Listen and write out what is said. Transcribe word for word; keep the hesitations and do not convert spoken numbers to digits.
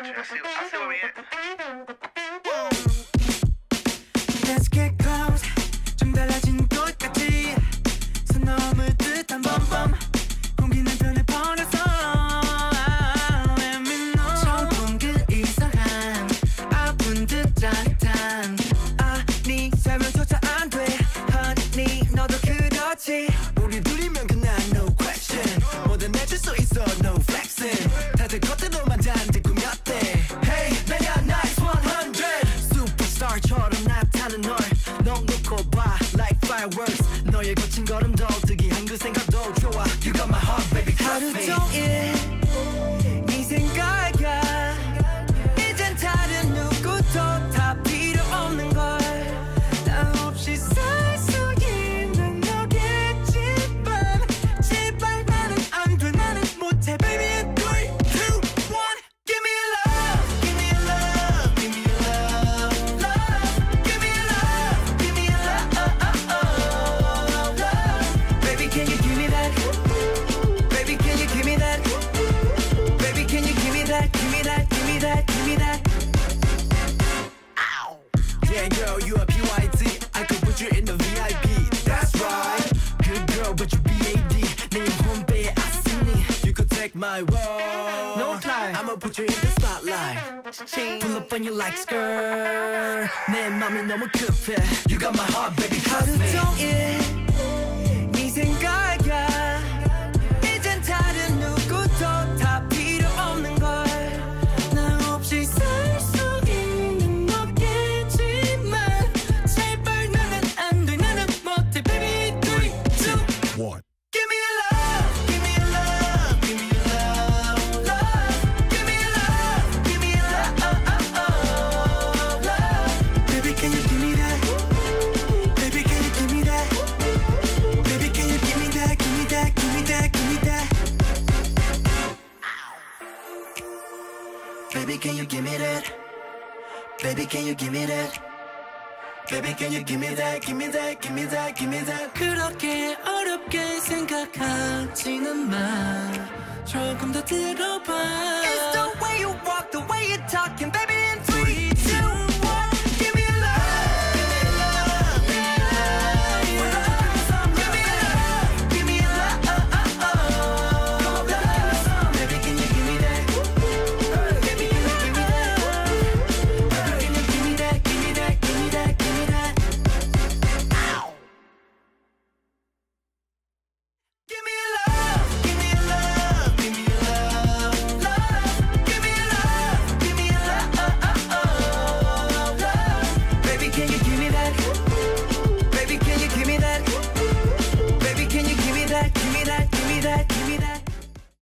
got you. I see, I see where we at. Let's get close. 좀 달라진 꽃같이 손 넘을 듯한 범범 공기는 변해 버렸어. Let me know. 처음 본 그 이상한 아픈 듯 짜릿한 아니 설명조차 안 돼. Honey 너도 그렇지. 우리 둘이면 그냥 no question. 뭐든 내줄 수 있어 no flexing. 다들 겉으로만 단지 꾸몄대. Hey 내가 nice one hundred. Superstar처럼 나타나는 널 넌 놓고 봐 like fireworks. 너의 거친 걸음도 특이한 그 생각도 좋아. You got my heart baby trust me. 하루 종일 네 생각이야. 이젠 다른 누구도 다 필요 없는 걸. 나 없이 살 수 있는 너겠지만 제발 나는 안 돼. 나는 못해 baby. three, two, one Give me your love. Give me your love. Give me your love. Love. Give me your love. Give me your love. Love. Baby can you give me that? Baby can you give me that? Baby can you give me that? Give me that. Give me that. Give me that. Ow. Yeah girl you a P Y T. I could put you in the V I P. That's right. Good girl but you B A D. 내 홈페이지에 I see. You could take my role. No lie. I'ma put you in the spotlight. Pull up on you like skirt. 내 맘이 너무 급해. You got my heart baby trust me. 하루 종일 네 생각이야. 이젠 다른 누구도 다 필요 없는 걸. 나 없이 살 수 있는 너겠지만 제발 나는 안 돼. 나는 못해 baby. three, two, one. Give me your love. Give me your love. Give me your love. Love. Give me your love. Give me your love. Love. Baby can you give me that? Baby can you give me that? Baby can you give me that? Give me that. Give me that. Give me that. Baby can you give me that? Baby can you give me that? Baby can you give me that? Give me that. Give me that. Give me that. 그렇게 어렵게 생각하지는 마. 조금 더 들어봐.